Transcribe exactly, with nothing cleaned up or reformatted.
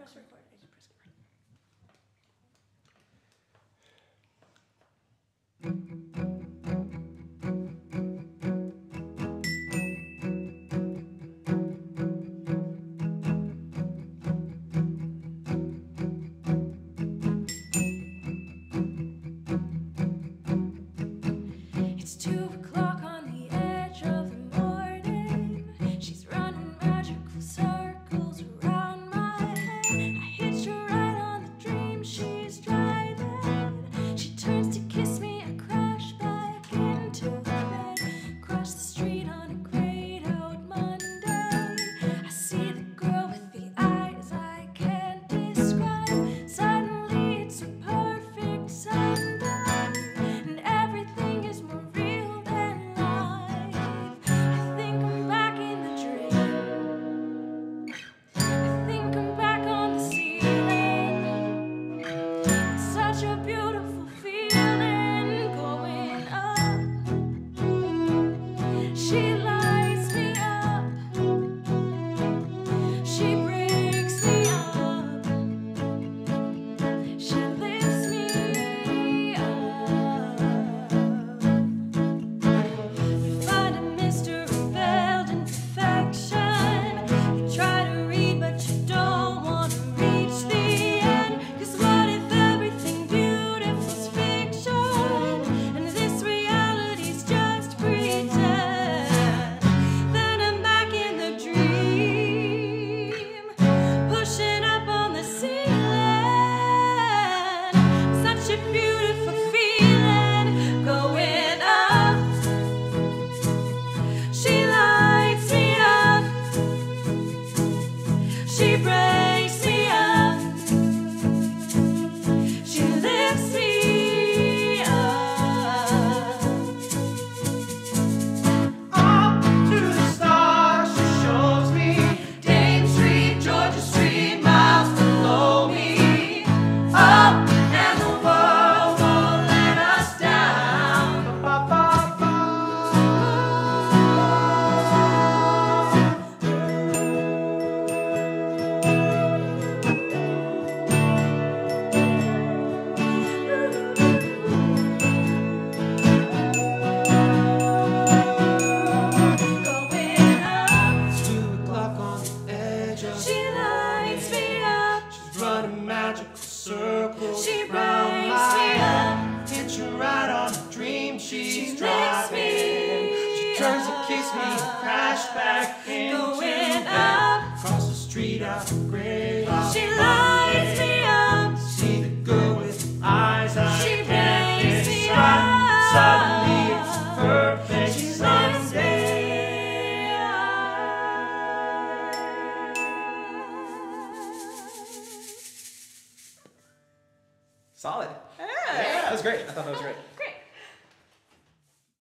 press record. I just press record. It's two o'clock on the edge of the morning. She's running magical circles around my head. I hitch a ride on the dream she's driving. She turns to kiss me and crash back into the bed. Across the street on a great old Monday, I see the girl with the eyes I can't describe. Suddenly it's a perfect Sunday, and everything is more real than life. I think I'm back in the dream. I think I'm back on the ceiling. It's such a beautiful feeling going up. She lights me up. She breaks me up. She lifts me up. You find a mystery veiled in perfection. You try to read, but you don't want to reach the end. 'Cause what if everything beautiful's fiction, and this reality's just pretend? Then I'm back in the dream, pushing up on the ceiling. Such a beautiful feeling going up. She lights me up. She breaks me up. She lifts me up. Up to the stars, she shows me. Dame Street, Georgia Street, miles below me. Up and the world won't let us down. Ba, ba, ba. Going up, Two o'clock on the edge of she lights me up. She's running magical circles She round breaks my me head. Hitch a ride on a dream she's She lifts driving. me She turns to kiss me and crash back into Going bed. up. Across the street out of gray. She lights me up. See the girl with eyes I She can't breaks me describe. up. Suddenly it's a perfect She lifts Sunday. me up. Solid. Yeah, that was great. I thought that was great.